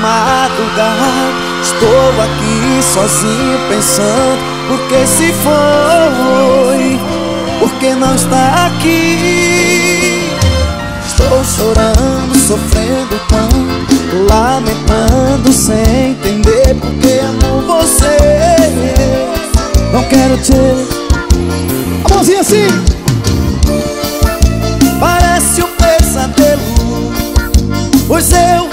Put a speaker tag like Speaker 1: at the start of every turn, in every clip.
Speaker 1: madrugada estou aqui sozinho pensando por que se foi, por que não está aqui. Estou chorando, sofrendo tanto, lamentando sem entender por que amo você. Não quero te... A mãozinha assim. Parece um pesadelo, pois eu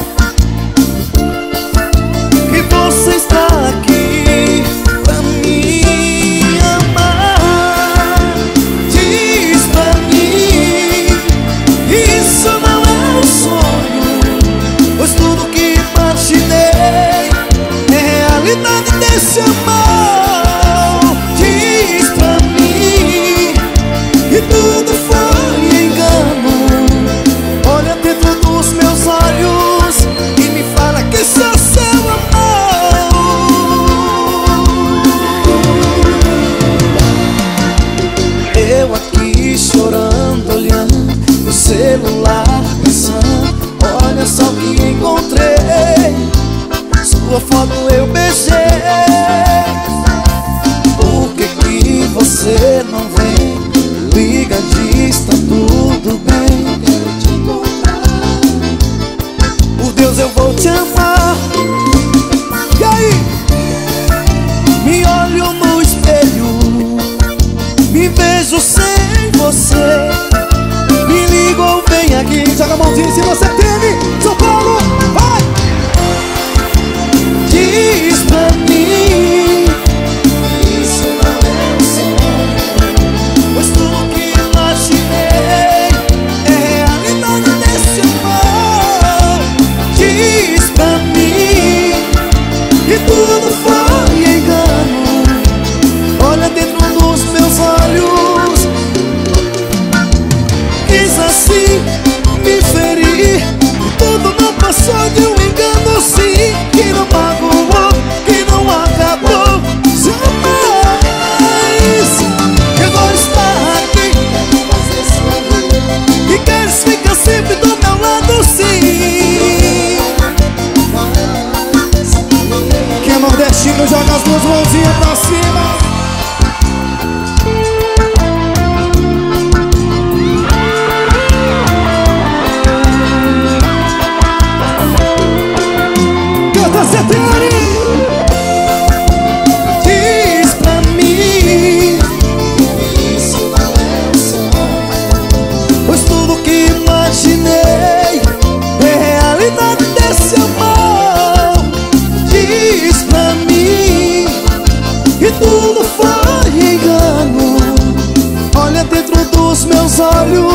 Speaker 1: que você está aqui pra me amar. Diz pra mim, isso não é um sonho, pois tudo que imaginei é realidade desse amor. Diz pra mim que tudo foi engano. Olha dentro dos meus olhos e me fala que sou seu amor. Eu aqui chorando, olhando no celular, pensando, olha só o que encontrei. Sua foto eu beijei. Por que que você não vem? Liga, diz, tá tudo bem. Quero te encontrar. Por Deus eu vou te amar. E aí? Me olho no espelho, me vejo sem você. Me ligo ou vem aqui, joga a mãozinha se você teme. São Paulo, vai! Diz pra mim, isso não é um sonho, pois tudo que imaginei é realidade desse amor. Diz pra mim que tudo foi engano. Olha dentro dos meus olhos, quis assim me ferir. Tudo não passou de um engano, sim, que não magoou, que não acabou jamais. Que agora está aqui e queres ficar sempre do meu lado, sim. Quem é nordestino joga as duas mãozinhas pra cima. Diz pra mim, isso não é um sonho, pois tudo que imaginei é realidade desse amor. Diz pra mim que tudo foi engano. Olha dentro dos meus olhos